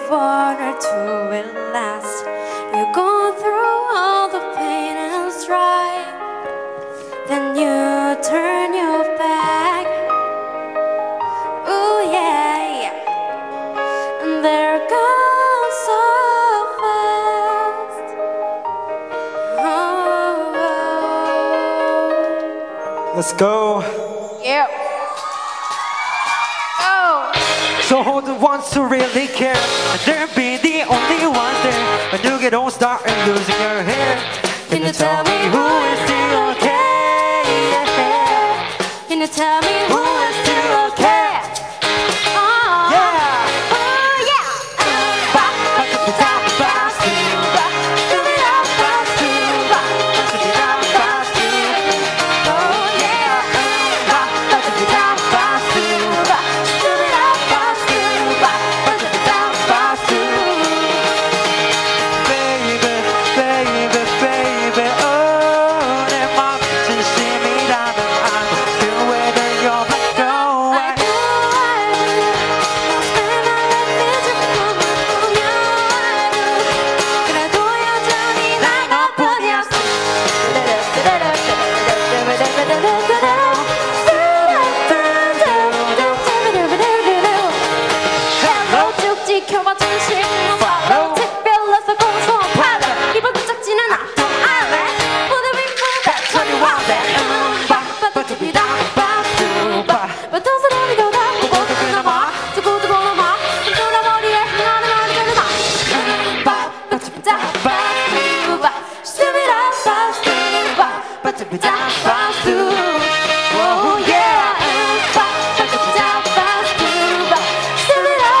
one or two will last. You go through all the pain and strife, then you turn your back. Ooh yeah, yeah. And they're gone so fast. Oh. Let's go. Yeah. Oh. So hold the ones who really care, and they'll be the only ones there when you get all start and losing your hair. Can you tell me who is still okay? Can you tell me who is still okay? Oh Yeah. Oh yeah. 지켜봐 진심 follow 특별해서 고소한 팔을 입을 붙잡지는 않던 알래 Put it in my back tell me why that 빠빠빠삐다 빠뚜빠 왜 더 사람이 더 닿고 끊어봐 두고두고 넘어 흔들어 머리에 향하는 어리잖아 빠빠빠삐다 빠뚜빠 스비라 빠뚜빠 빠뚜삐다 빠뚜 Oh yeah 빠빠빠삐다 빠뚜빠 스비라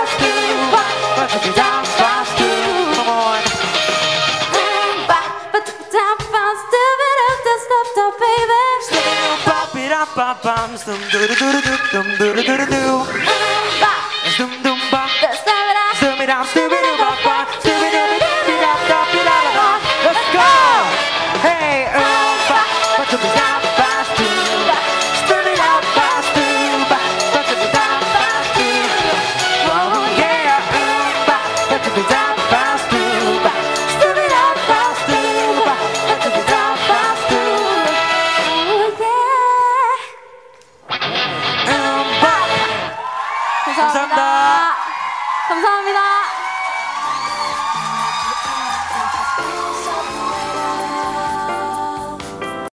Bam, dum do do do do dum do do do do do. Dum dum ba. Stum it up, stum it up, ba. Stum it up, it up, up, it up, up. Let's go. Hey, ba. Ba to be down, fast to. Stum it up, fast to. Ba. Ba to be down, fast to. Oh yeah, ba. Ba to be down, fast to. Ba. Stum it up, fast to. Ba. Ba to be down, fast to. 감사합니다. 감사합니다.